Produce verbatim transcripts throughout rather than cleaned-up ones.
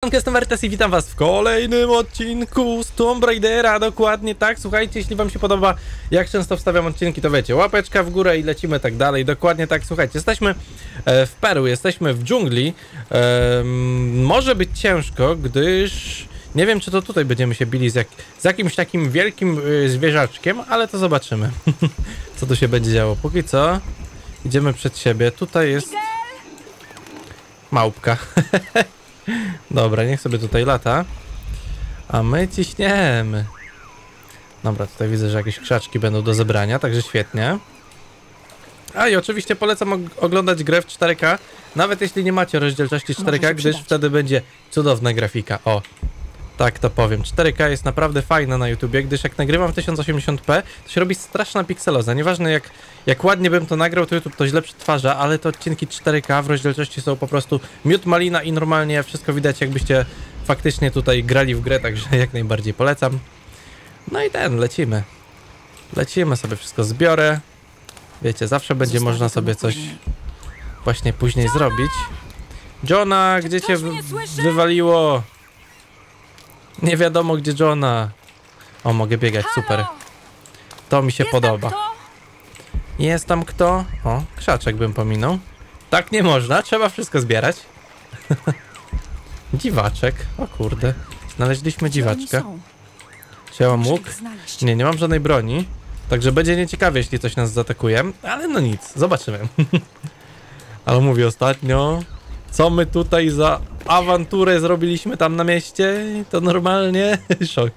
Siemanko, jestem Wertes i witam was w kolejnym odcinku z Tomb Raidera, dokładnie tak. Słuchajcie, jeśli wam się podoba, jak często wstawiam odcinki, to wiecie, łapeczka w górę i lecimy tak dalej, dokładnie tak. Słuchajcie, jesteśmy w Peru, jesteśmy w dżungli. ehm, Może być ciężko, gdyż nie wiem, czy to tutaj będziemy się bili z, jak, z jakimś takim wielkim y, zwierzaczkiem, ale to zobaczymy, co tu się będzie działo. Póki co idziemy przed siebie, tutaj jest małpka. Dobra, niech sobie tutaj lata. A my ciśniemy. Dobra, tutaj widzę, że jakieś krzaczki będą do zebrania, także świetnie. A i oczywiście polecam oglądać grę w cztery K, nawet jeśli nie macie rozdzielczości cztery K, gdyż wtedy będzie cudowna grafika. O, tak to powiem. cztery K jest naprawdę fajna na YouTubie, gdyż jak nagrywam w tysiąc osiemdziesiąt p, to się robi straszna pikseloza. Nieważne jak, jak ładnie bym to nagrał, to YouTube to źle przetwarza, ale te odcinki cztery K w rozdzielczości są po prostu miód malina i normalnie wszystko widać, jakbyście faktycznie tutaj grali w grę, także jak najbardziej polecam. No i ten, lecimy. Lecimy sobie, wszystko zbiorę. Wiecie, zawsze będzie można sobie coś właśnie później zrobić. Johna, gdzie cię wywaliło? Nie wiadomo, gdzie Johna. O, mogę biegać, super. To mi się podoba. Jest tam kto? O, krzaczek bym pominął. Tak nie można, trzeba wszystko zbierać. Dziwaczek, o kurde. Znaleźliśmy dziwaczka. Czy ja mam łuk? Nie, nie mam żadnej broni. Także będzie nieciekawie, jeśli coś nas zaatakuje. Ale no nic, zobaczymy. Ale mówię ostatnio, co my tutaj za awanturę zrobiliśmy tam na mieście, to normalnie szok.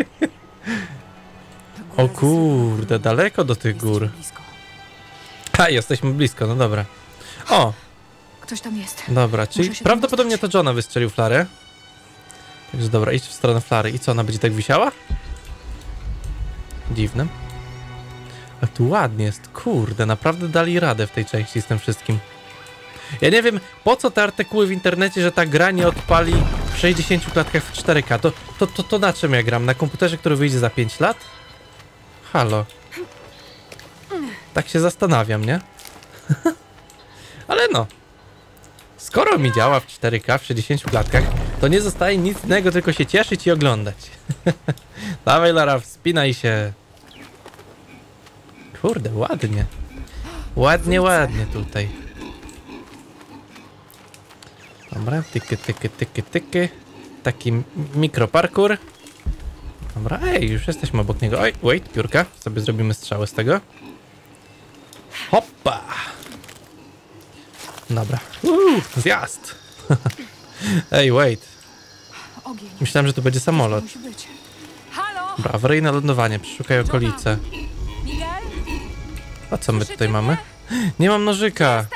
O kurde, daleko do tych gór. A, jesteśmy blisko, no dobra. O! Ktoś tam jest. Dobra, czyli prawdopodobnie to Johna wystrzelił flarę. Także dobra, idź w stronę flary. I co, ona będzie tak wisiała? Dziwne. Ale tu ładnie jest, kurde, naprawdę dali radę w tej części z tym wszystkim. Ja nie wiem, po co te artykuły w internecie, że ta gra nie odpali w sześćdziesięciu klatkach w cztery K. To, to, to, to na czym ja gram? Na komputerze, który wyjdzie za pięć lat? Halo. Tak się zastanawiam, nie? Ale no. Skoro mi działa w cztery K w sześćdziesięciu klatkach, to nie zostaje nic innego, tylko się cieszyć i oglądać. Dawaj, Lara, wspinaj się. Kurde, ładnie. Ładnie, ładnie tutaj. Dobra, tyky, tyky, tyky, tyky. Taki mikroparkour. Dobra, ej, już jesteśmy obok niego. Oj, wait, piórka. Sobie zrobimy strzały z tego. Hoppa! Dobra. Uuu, zjazd! Ej, wait. Myślałem, że to będzie samolot. Dobra, awaryjne lądowanie. Przeszukaj okolice. A co my tutaj mamy? Nie mam nożyka.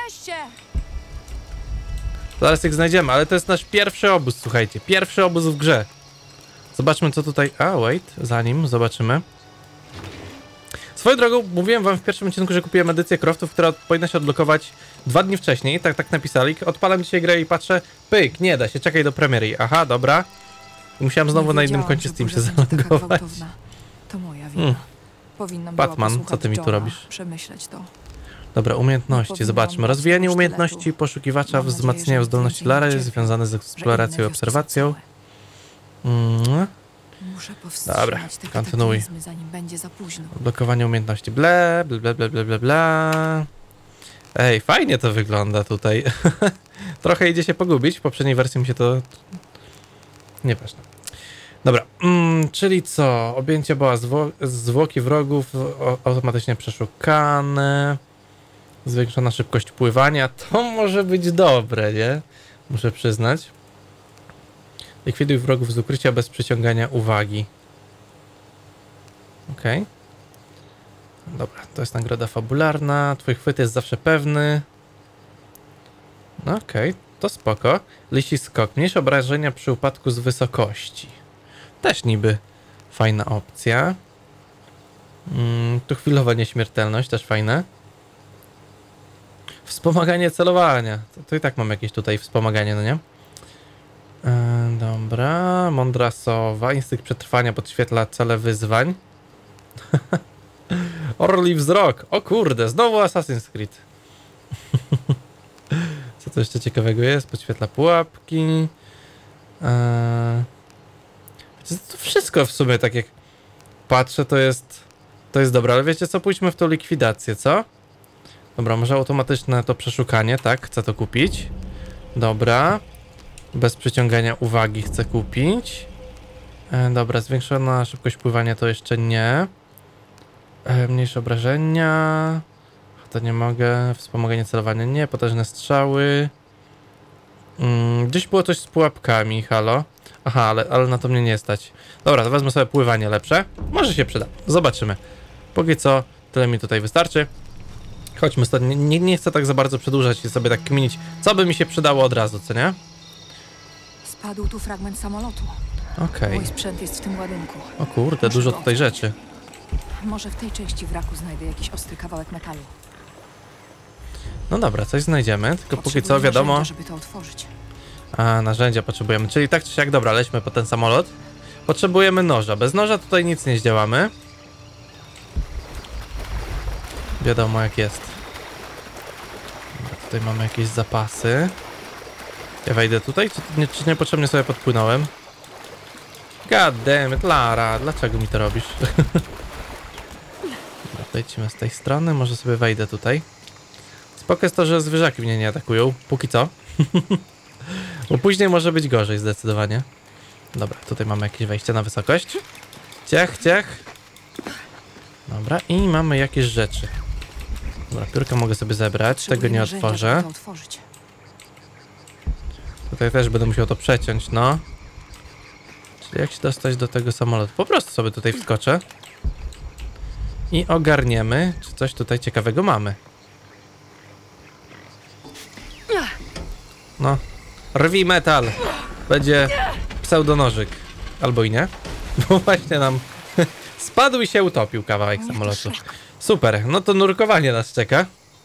Zaraz ich znajdziemy, ale to jest nasz pierwszy obóz, słuchajcie. Pierwszy obóz w grze. Zobaczmy, co tutaj... A, wait, zanim zobaczymy. Swoją drogą, mówiłem wam w pierwszym odcinku, że kupiłem edycję Croftów, która powinna się odblokować dwa dni wcześniej. Tak, tak napisali. Odpalam dzisiaj grę i patrzę. Pyk, nie da się, czekaj do premiery. Aha, dobra. I musiałem znowu na innym koncie Steam się zalogować. To moja wina. Hmm. Powinnam Batman, co ty mi tu robisz? Przemyśleć to. Dobra, umiejętności, zobaczmy. Rozwijanie umiejętności poszukiwacza wzmacniają zdolności Lary związane z eksploracją i obserwacją. Mm. Dobra, kontynuuj. Odblokowanie umiejętności. Ble, ble, ble, ble, ble, ble, ble. Ej, fajnie to wygląda tutaj. Trochę idzie się pogubić. W poprzedniej wersji mi się to... Nieważne. Dobra, mm, czyli co? Objęcie boa zwo zwłoki wrogów o, automatycznie przeszukane. Zwiększona szybkość pływania. To może być dobre, nie? Muszę przyznać. Likwiduj wrogów z ukrycia bez przyciągania uwagi. Okej. Okay. Dobra, to jest nagroda fabularna. Twój chwyt jest zawsze pewny. Okej, okay, to spoko. Lisi skok. Mniejsze obrażenia przy upadku z wysokości. Też niby fajna opcja. Mm, tu chwilowa nieśmiertelność, też fajne. Wspomaganie celowania. To, to i tak mam jakieś tutaj wspomaganie, no nie? E, dobra, mądra sowa. Instynkt przetrwania podświetla cele wyzwań. Orli wzrok. O kurde, znowu Assassin's Creed. Co to jeszcze ciekawego jest? Podświetla pułapki. Eee, To wszystko w sumie, tak jak patrzę, to jest... To jest dobre, ale wiecie co? Pójdźmy w tą likwidację, co? Dobra, może automatyczne to przeszukanie, tak? Chcę to kupić. Dobra. Bez przyciągania uwagi chcę kupić. E, dobra, zwiększona szybkość pływania to jeszcze nie. E, mniejsze obrażenia. To nie mogę. Wspomaganie celowania nie. Potężne strzały. Mm, gdzieś było coś z pułapkami, halo. Aha, ale, ale na to mnie nie stać. Dobra, to wezmę sobie pływanie lepsze. Może się przyda. Zobaczymy. Póki co, tyle mi tutaj wystarczy. Chodźmy stąd. Nie, nie chcę tak za bardzo przedłużać i sobie tak kminić, co by mi się przydało od razu, co nie? Spadł tu fragment samolotu. Okej. Mój sprzęt jest w tym ładunku. O kurde, Muszę dużo go tutaj otworzyć. rzeczy. Może w tej części wraku znajdę jakiś ostry kawałek metalu. No dobra, coś znajdziemy, tylko póki Potrzebuję co wiadomo... narzędzia, żeby to otworzyć. A, narzędzia potrzebujemy, czyli tak czy siak, dobra, lećmy po ten samolot. Potrzebujemy noża, bez noża tutaj nic nie zdziałamy. Wiadomo jak jest. Dobra, tutaj mamy jakieś zapasy. Ja wejdę tutaj, czy, nie, czy niepotrzebnie sobie podpłynąłem? God damn it, Lara, dlaczego mi to robisz? Dobra, wejdźmy z tej strony, może sobie wejdę tutaj. Spoko jest to, że zwierzaki mnie nie atakują, póki co. Bo później może być gorzej zdecydowanie. Dobra, tutaj mamy jakieś wejście na wysokość. Ciech, ciech. Dobra, i mamy jakieś rzeczy. Dobra, piórka mogę sobie zebrać, Potrzebuję tego nie narzędzia, otworzę. żeby to otworzyć. Tutaj też będę musiał to przeciąć, no. Czyli jak się dostać do tego samolotu? Po prostu sobie tutaj wskoczę. I ogarniemy, czy coś tutaj ciekawego mamy. No. Rwij metal. Będzie pseudonożyk. Albo i nie. Bo właśnie nam spadł i się utopił kawałek samolotu. Super, no to nurkowanie nas czeka.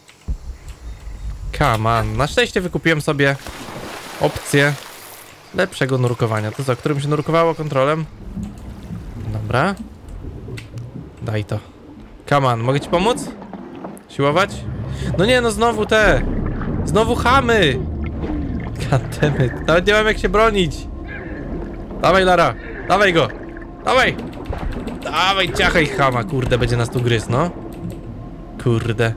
Come on. Na szczęście wykupiłem sobie opcję lepszego nurkowania. To co, którym się nurkowało kontrolem? Dobra. Daj to. Come on, mogę ci pomóc? Siłować? No nie, no znowu te. Znowu chamy. Goddammit. Nawet nie mam jak się bronić. Dawaj, Lara. Dawaj go. Dawaj. Dawaj, ciachaj chama. Kurde, będzie nas tu gryzł, no. Kurde.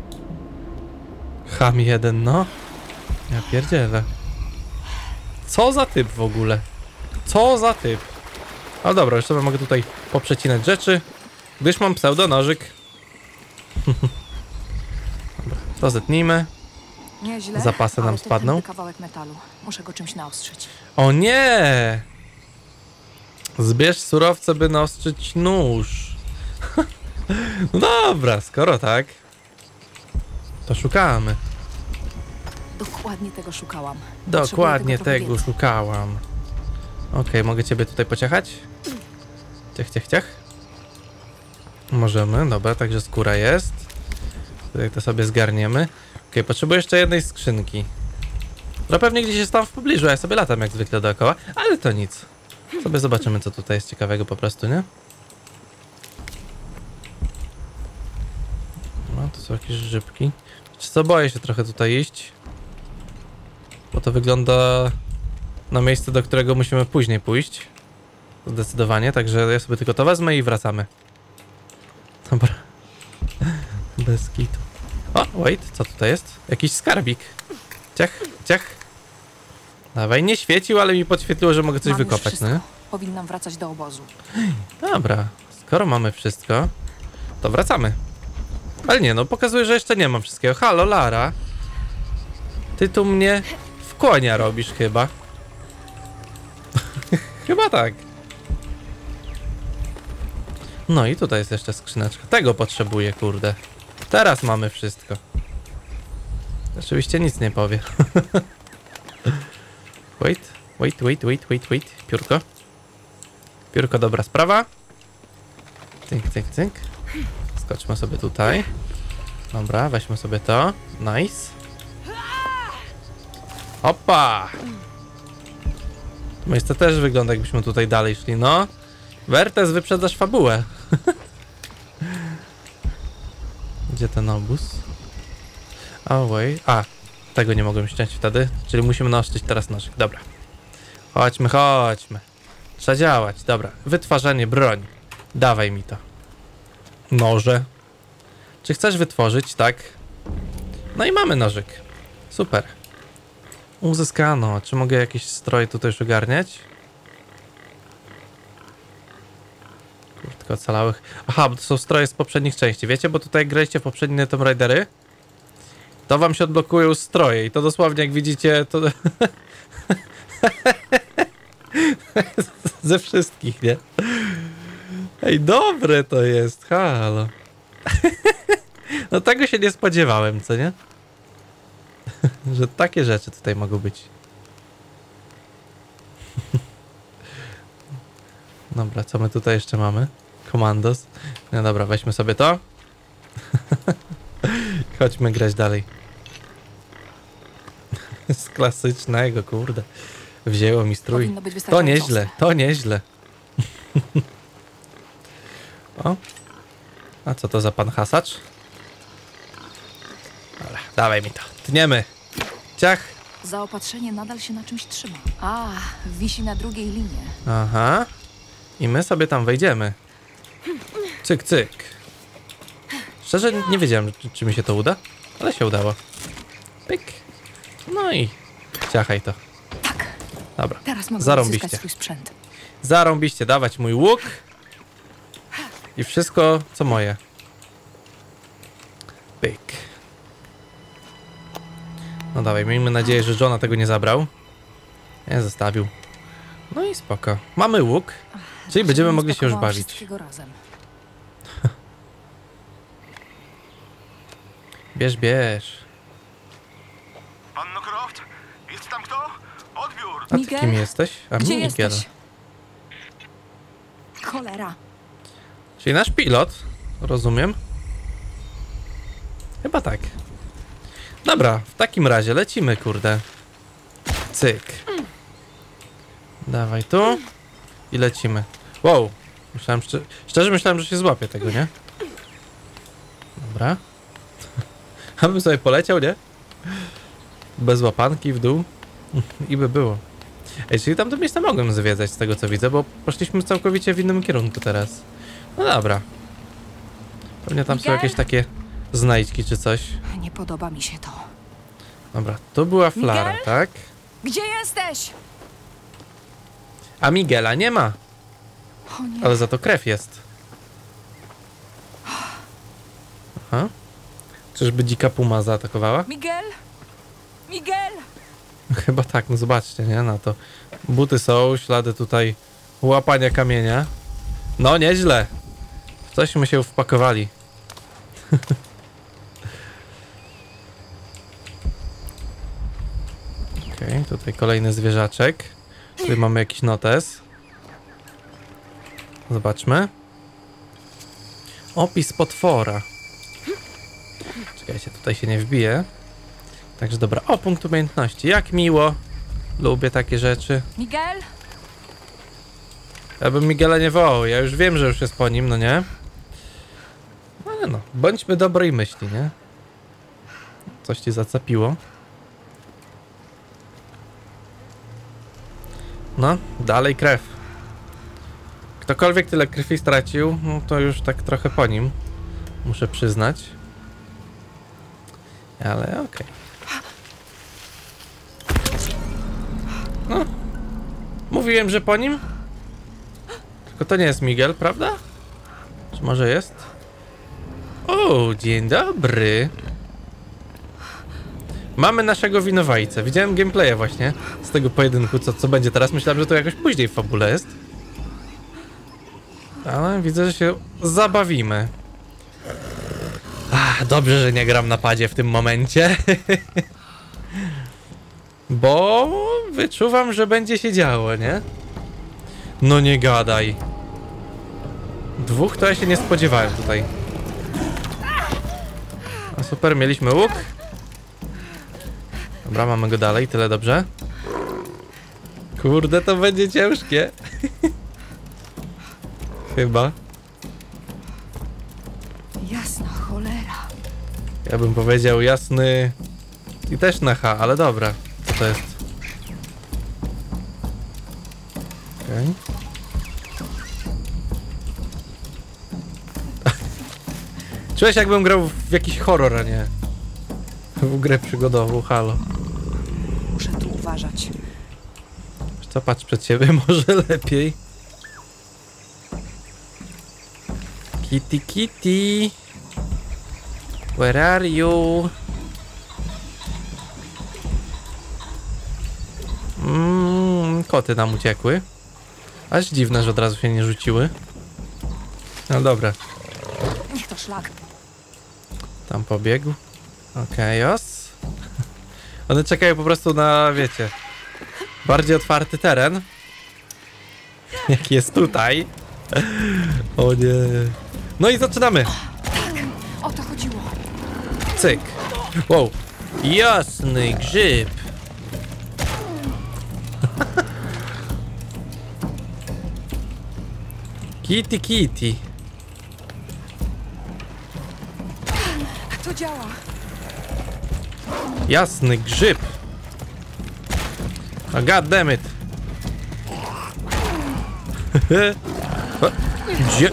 Cham jeden, no. Ja pierdzielę. Co za typ w ogóle? Co za typ? Ale dobra, już sobie mogę tutaj poprzecinać rzeczy, gdyż mam pseudonożyk. Dobra, to zetnijmy. Nieźle, Zapasy nam ale to spadną. tępy kawałek metalu. Muszę go czymś naostrzyć. O nie! Zbierz surowce, by naostrzyć nóż. No dobra, skoro tak, to szukamy. Dokładnie tego szukałam. Dokładnie Potrzebuję tego wiedzy. szukałam. Okej, okay, mogę ciebie tutaj pociechać? Ciech, ciech, ciech. Możemy, dobra, także skóra jest. Tutaj to sobie zgarniemy. Okej, okay, potrzebuję jeszcze jednej skrzynki. No pewnie gdzieś jest tam w pobliżu, ja sobie latam jak zwykle dookoła, ale to nic. Sobie zobaczymy, co tutaj jest ciekawego po prostu, nie? No, to są jakieś żybki. Czy co, boję się trochę tutaj iść. Bo to wygląda na miejsce, do którego musimy później pójść. Zdecydowanie, także ja sobie tylko to wezmę i wracamy. Dobra. Bez kitu. O, wait, co tutaj jest? Jakiś skarbik. Ciach, ciach. Dawaj, nie świecił, ale mi podświetliło, że mogę coś Mam już wykopać, wszystko. no nie? Powinnam wracać do obozu. Dobra, skoro mamy wszystko, to wracamy. Ale nie, no pokazuje, że jeszcze nie mam wszystkiego. Halo, Lara. Ty tu mnie w konia robisz chyba. Chyba tak. No i tutaj jest jeszcze skrzyneczka. Tego potrzebuję, kurde. Teraz mamy wszystko. Oczywiście nic nie powie. Wait, wait, wait, wait, wait, wait. Piórko. Piórko, dobra sprawa. Cynk, cynk, cynk. Skoczmy sobie tutaj. Dobra, weźmy sobie to. Nice. Opa! To miejsce też wygląda, jakbyśmy tutaj dalej szli, no. Wertes, wyprzedzasz fabułę. Gdzie ten obóz? Away. A, tego nie mogłem ściąć wtedy, czyli musimy naostrzyć teraz nożyk. Dobra. Chodźmy, chodźmy. Trzeba działać, dobra. Wytwarzanie broń. Dawaj mi to. Noże. Czy chcesz wytworzyć? Tak. No i mamy nożyk. Super. Uzyskano. Czy mogę jakieś stroje tutaj już ogarniać? Tylko ocalałych. Aha, bo to są stroje z poprzednich części. Wiecie, bo tutaj jak graliście w poprzednie Tomb Raidery, to wam się odblokują stroje i to dosłownie jak widzicie to... ze wszystkich, nie? Ej, dobre to jest, halo. No tego się nie spodziewałem, co nie? Że takie rzeczy tutaj mogą być. Dobra, co my tutaj jeszcze mamy? Komandos. No dobra, weźmy sobie to. Chodźmy grać dalej. Z klasycznego, kurde. Wzięło mi strój. To nieźle, to nieźle. O. A co to za pan hasacz? Dobra, dawaj mi to. Tniemy. Ciach. Zaopatrzenie nadal się na czymś trzyma. A, wisi na drugiej linie. Aha. I my sobie tam wejdziemy. Cyk, cyk. Szczerze nie wiedziałem, czy, czy mi się to uda, ale się udało. Pyk. No i ciachaj to. Tak. Dobra. Teraz mogę Zarąbiście. odzyskać swój sprzęt. Zarąbiście dawać mój łuk. I wszystko, co moje. Pyk. No dawaj, miejmy nadzieję, że Johna tego nie zabrał. Nie, zostawił. No i spoko. Mamy łuk, czyli będziemy mogli się już bawić. Razem. Bierz, bierz. Panno Croft? Jest tam kto? Odbiór! A ty Miguel? kim jesteś? A Gdzie Miguel. jesteś? Cholera. Czyli nasz pilot, rozumiem? Chyba tak. Dobra, w takim razie lecimy, kurde. Cyk. Dawaj tu. I lecimy. Wow. Myślałem, szczerze, szczerze myślałem, że się złapie tego, nie? Dobra. Abym sobie poleciał, nie? Bez łapanki w dół. I by było. Ej, czyli tamto miejsce mogłem zwiedzać z tego, co widzę, bo poszliśmy całkowicie w innym kierunku teraz. No dobra. Pewnie tam Miguel? są jakieś takie znajdźki czy coś. Nie podoba mi się to. Dobra, to była flara, Miguel? tak? Gdzie jesteś? A Miguela nie ma, O nie. ale za to krew jest. Aha. Czyżby dzika puma zaatakowała? Miguel? Miguel? Chyba tak, no zobaczcie, nie? Na to. Buty są, ślady tutaj łapania kamienia. No, nieźle. W cośmy się wpakowali. Okej, okay, tutaj kolejny zwierzaczek. Tutaj mamy jakiś notes. Zobaczmy. Opis potwora. Czekajcie, tutaj się nie wbije. Także dobra, o, punkt umiejętności. Jak miło. Lubię takie rzeczy. Miguel? Ja bym Miguela nie wołał, ja już wiem, że już jest po nim, no nie? Ale no, bądźmy dobrej myśli, nie? Coś ci zacapiło. No, dalej krew. Ktokolwiek tyle krwi stracił, no to już tak trochę po nim. Muszę przyznać. Ale okej. Okay. No. Mówiłem, że po nim? Tylko to nie jest Miguel, prawda? Czy może jest? O, dzień dobry. Mamy naszego winowajcę. Widziałem gameplaya właśnie z tego pojedynku, co, co będzie teraz. Myślałem, że to jakoś później w fabule jest. Ale widzę, że się zabawimy. Ach, dobrze, że nie gram na padzie w tym momencie. Bo wyczuwam, że będzie się działo, nie? No nie gadaj. Dwóch to ja się nie spodziewałem tutaj. A super, mieliśmy łuk. Dobra, mamy go dalej, tyle dobrze. Kurde, to będzie ciężkie. Chyba. Jasna cholera. Ja bym powiedział jasny i też na H, ale dobra. Co to jest? Okej. Czułeś, jakbym grał w jakiś horror, a nie w grę przygodową, halo. Muszę tu uważać. Co, patrz przed siebie, może lepiej. Kitty, kitty. Where are you? Mm, koty nam uciekły. Aż dziwne, że od razu się nie rzuciły. No dobra. Niech to szlak. Tam pobiegł. Okej, okay, os. One czekają po prostu na, wiecie, bardziej otwarty teren. Jaki jest tutaj. O nie. No i zaczynamy. O to chodziło. Cyk. Wow. Jasny grzyb. Kitty, kitty. To działa. Jasny grzyb. Oh, god damn it. Gdzie?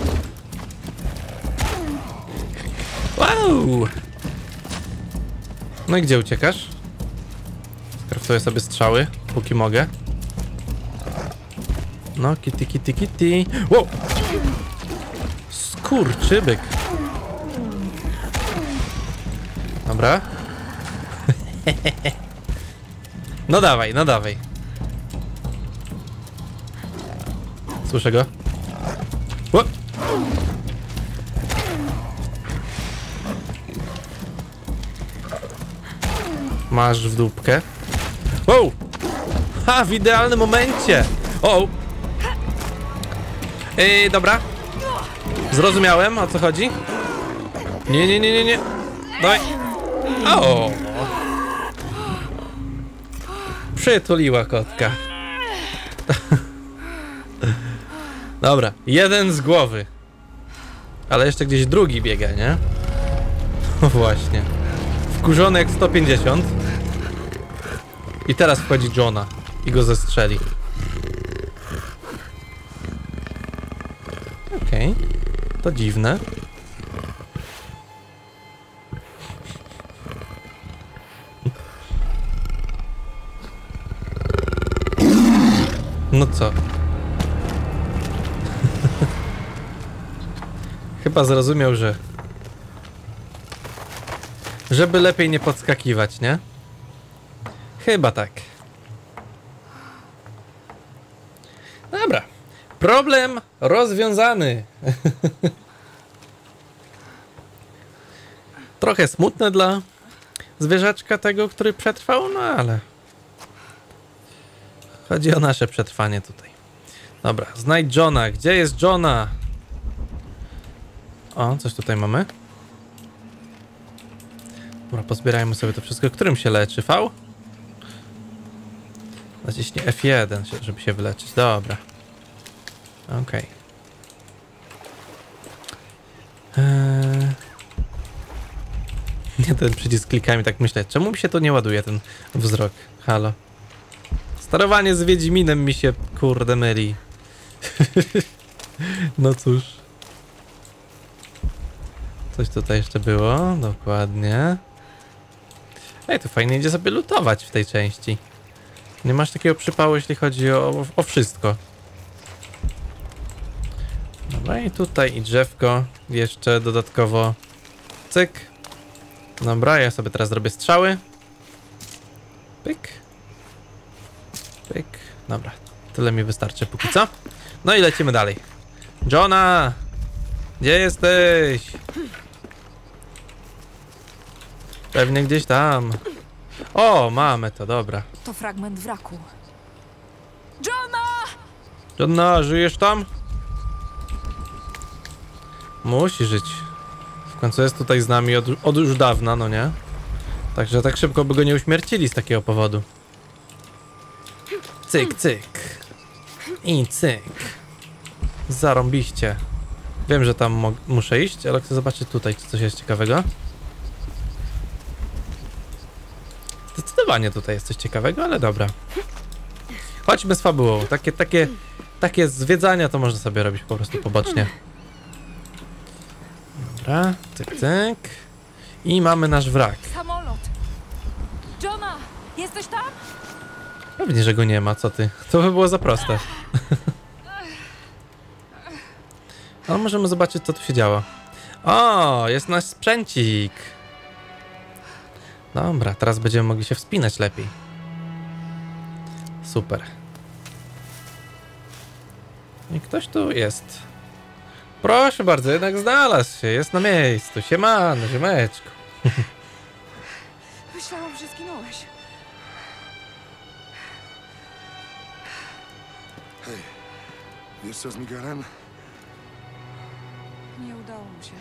Wow. No i gdzie uciekasz? Skraftuję sobie strzały, póki mogę. No, kitty, kitty, kitty. Wow. Skurczybyk. Dobra. No dawaj, no dawaj. Słyszę go. O! Masz w dupkę. Wow! Ha, w idealnym momencie! O! Ej, dobra. Zrozumiałem, o co chodzi. Nie, nie, nie, nie, nie. Dawaj. O! Przytuliła kotka. Dobra, jeden z głowy. Ale jeszcze gdzieś drugi biega, nie? No właśnie. Wkurzony jak sto pięćdziesiąt. I teraz wchodzi Johna i go zestrzeli. Okej. Okay. To dziwne. No co? Chyba zrozumiał, że... Żeby lepiej nie podskakiwać, nie? Chyba tak. Dobra. Problem rozwiązany. Trochę smutne dla zwierzaczka tego, który przetrwał, no ale... Chodzi o nasze przetrwanie tutaj. Dobra, znajdź Johna. Gdzie jest Johna? O, coś tutaj mamy. Dobra, pozbierajmy sobie to wszystko. Którym się leczy? V? Naciśnij F jeden, żeby się wyleczyć. Dobra. Okej. Okay. Eee... Nie, ten przycisk klikami, tak myślę. Czemu mi się to nie ładuje, ten wzrok? Halo. Sterowanie z Wiedźminem mi się, kurde, myli. No cóż. Coś tutaj jeszcze było, dokładnie. Ej, to fajnie idzie sobie lutować w tej części. Nie masz takiego przypału, jeśli chodzi o, o wszystko. Dobra, i tutaj i drzewko. Jeszcze dodatkowo cyk. Dobra, ja sobie teraz zrobię strzały. Pyk. Pyk. Dobra, tyle mi wystarczy póki co. No i lecimy dalej. Johna! Gdzie jesteś? Pewnie gdzieś tam. O, mamy to, dobra. To fragment wraku. Johna! Johna, żyjesz tam? Musi żyć. W końcu jest tutaj z nami od, od już dawna, no nie? Także tak szybko by go nie uśmiercili z takiego powodu. Cyk, cyk. I cyk. Zarąbiście. Wiem, że tam muszę iść, ale chcę zobaczyć tutaj, czy coś jest ciekawego. Zdecydowanie tutaj jest coś ciekawego, ale dobra. Chodźmy z fabułą. Takie, takie takie zwiedzania to można sobie robić po prostu pobocznie. Dobra, cyk, cyk. I mamy nasz wrak. Samolot! Johna! Jesteś tam? Pewnie, że go nie ma, co ty? To by było za proste. Ale możemy zobaczyć, co tu się działo. O, jest nasz sprzęcik. Dobra, teraz będziemy mogli się wspinać lepiej. Super. I ktoś tu jest. Proszę bardzo, jednak znalazł się, jest na miejscu. Siemano, ziomeczku. Myślałam, że zginąłeś. Hej, wiesz co z Miguelem? Nie udało mu się.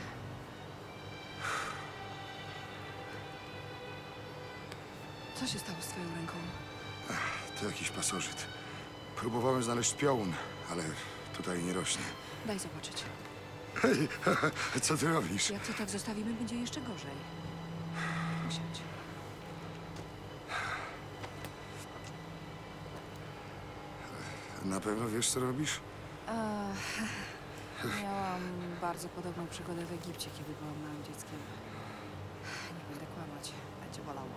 Co się stało z twoją ręką? To jakiś pasożyt. Próbowałem znaleźć piołun, ale tutaj nie rośnie. Daj zobaczyć. Hej, co ty robisz? Jak to tak zostawimy, będzie jeszcze gorzej. Usiądź. Na pewno wiesz, co robisz? Ech, miałam bardzo podobną przygodę w Egipcie, kiedy byłam małym dzieckiem. Nie będę kłamać, będzie bolało.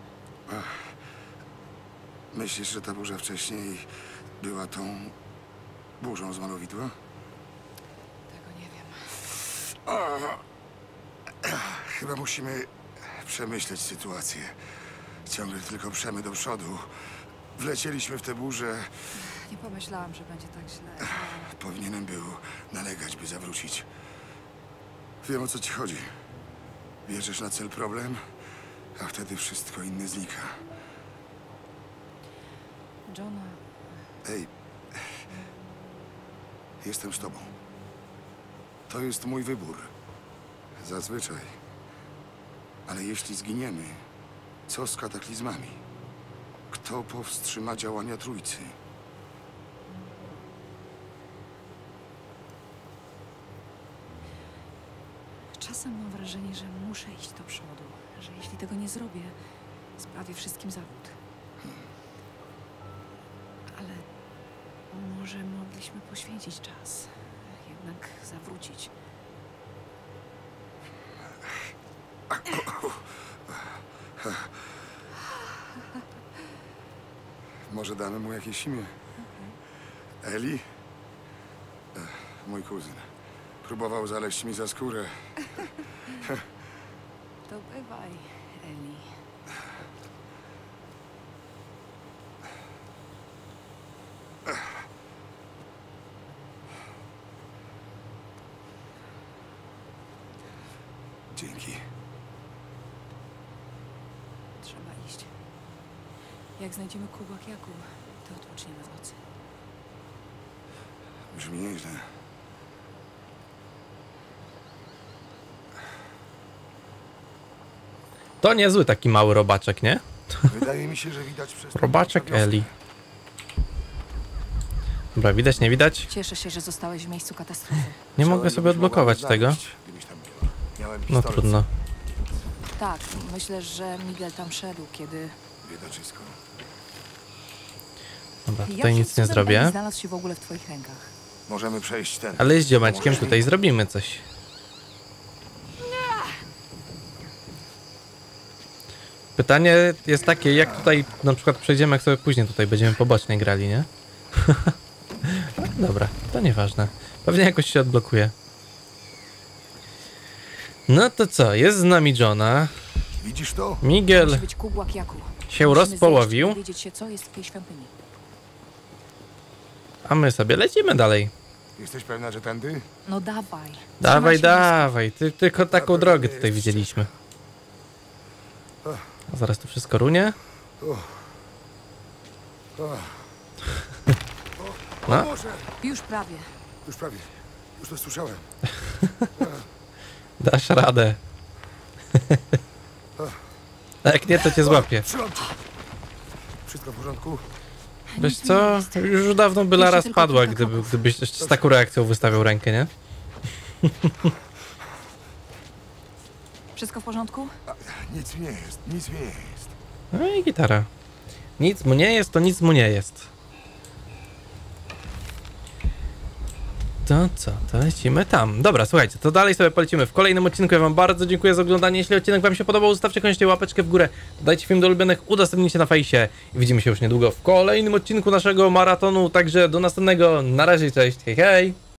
Myślisz, że ta burza wcześniej była tą burzą z malowidła? Tego nie wiem. Chyba musimy przemyśleć sytuację. Ciągle tylko przemy do przodu. Wlecieliśmy w tę burzę. Nie pomyślałam, że będzie tak źle. Powinienem był nalegać, by zawrócić. Wiem, o co ci chodzi. Bierzesz na cel problem, a wtedy wszystko inne znika. Johna, Ej, jestem z tobą. To jest mój wybór. Zazwyczaj. Ale jeśli zginiemy, co z kataklizmami? Kto powstrzyma działania Trójcy? czasem mam wrażenie, że muszę iść do przodu. Że jeśli tego nie zrobię, sprawię wszystkim zawód. Ale może mogliśmy poświęcić czas. Jednak zawrócić. Może damy mu jakieś imię? Eli? Ech, mój kuzyn. Próbował zaleźć mi za skórę. To bywaj, Eli. Dzięki. Trzeba iść. Jak znajdziemy kubak Jakub, to odpoczniemy w nocy. Brzmi nieźle. To niezły taki mały robaczek, nie? Wydaje mi się, że widać przez... Robaczek wioskę. Eli. Dobra, widać, nie widać? Cieszę się, że zostałeś w miejscu katastrofy. Nie Chciałem, mogę sobie żebyś mogła odblokować mnie tego. znaleźć, gdybyś tam była. Miałem No pistolet. trudno. Tak, myślę, że Miguel tam szedł, kiedy... Biedaczysko. Dobra, Jak tutaj się nic nie cudem zrobię. Eli znalazł się w ogóle w twoich rękach? Możemy przejść ten. Ale z ziomeczkiem Pomożesz mi? tutaj zrobimy coś. Pytanie jest takie, jak tutaj na przykład przejdziemy, jak sobie później tutaj będziemy pobocznie grali, nie? Dobra, to nieważne. Pewnie jakoś się odblokuje. No to co, jest z nami Johna. Widzisz to? Miguel Musi być kubłak Jakub. się Musimy rozpołowił, zjeść i dowiedzieć się, co jest w tej świątyni. a my sobie lecimy dalej. Jesteś pewna, że tędy? No dawaj. Dawaj, Trzymaj się dawaj, Ty, tylko taką Dobra, drogę jest. tutaj widzieliśmy. A zaraz tu wszystko runie. O, No, Boże! blisko. Już prawie. Już prawie. Już to słyszałem. dasz radę. A jak nie, to cię złapię. Przyląd! Wszystko w porządku? Wiesz Nic mi co, nie jest. już dawno by Jeszcze Lara tylko spadła, kilka gdyby, kroków. gdybyś z taką reakcją wystawiał rękę, nie? Wszystko w porządku? A, nic mi nie jest, nic mi nie jest. No i gitara. Nic mu nie jest, to nic mu nie jest. To co, to lecimy tam. Dobra, słuchajcie, to dalej sobie polecimy w kolejnym odcinku. Ja wam bardzo dziękuję za oglądanie. Jeśli odcinek wam się podobał, zostawcie koniecznie łapeczkę w górę, dodajcie film do ulubionych, udostępnijcie na fejsie i widzimy się już niedługo w kolejnym odcinku naszego maratonu. Także do następnego. Na razie, cześć, hej hej!